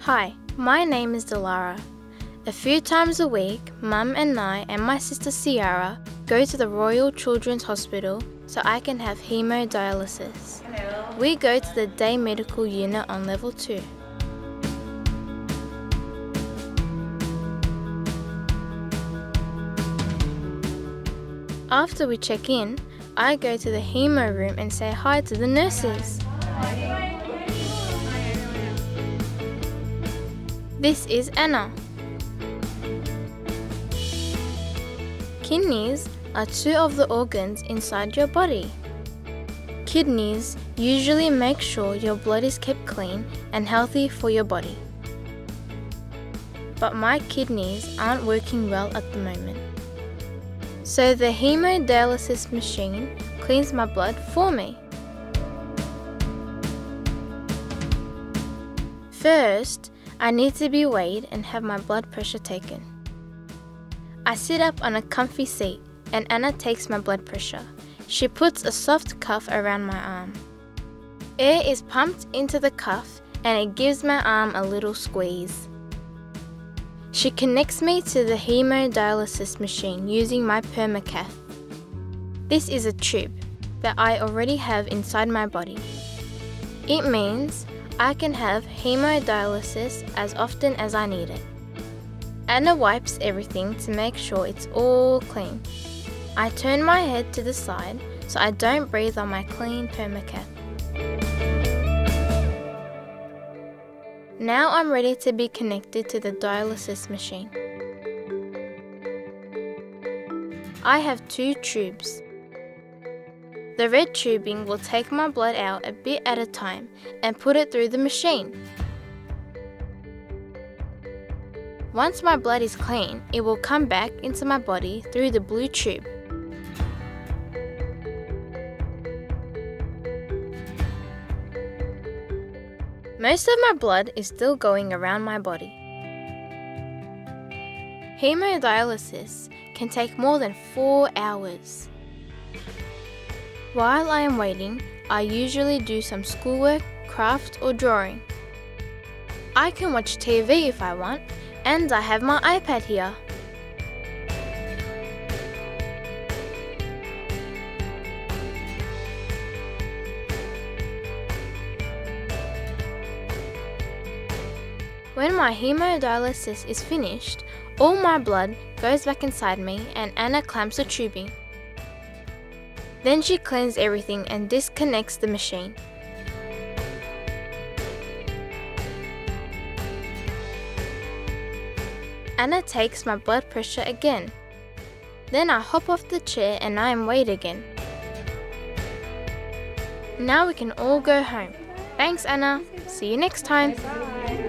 Hi, my name is Delara. A few times a week, Mum and I and my sister Ciara go to the Royal Children's Hospital so I can have haemodialysis. Hello. We go to the day medical unit on level 2. After we check in, I go to the hemo room and say hi to the nurses. This is Anna. Kidneys are two of the organs inside your body. Kidneys usually make sure your blood is kept clean and healthy for your body. But my kidneys aren't working well at the moment. So the hemodialysis machine cleans my blood for me. First, I need to be weighed and have my blood pressure taken. I sit up on a comfy seat and Anna takes my blood pressure. She puts a soft cuff around my arm. Air is pumped into the cuff and it gives my arm a little squeeze. She connects me to the hemodialysis machine using my permacath. This is a tube that I already have inside my body. It means I can have hemodialysis as often as I need it. Anna wipes everything to make sure it's all clean. I turn my head to the side so I don't breathe on my clean permacath. Now I'm ready to be connected to the dialysis machine. I have 2 tubes. The red tubing will take my blood out a bit at a time and put it through the machine. Once my blood is clean, it will come back into my body through the blue tube. Most of my blood is still going around my body. Hemodialysis can take more than 4 hours. While I am waiting, I usually do some schoolwork, craft or drawing. I can watch TV if I want, and I have my iPad here. When my hemodialysis is finished, all my blood goes back inside me and Anna clamps the tubing. Then she cleans everything and disconnects the machine. Anna takes my blood pressure again. Then I hop off the chair and I am weighed again. Now we can all go home. Thanks, Anna. See you next time. Bye.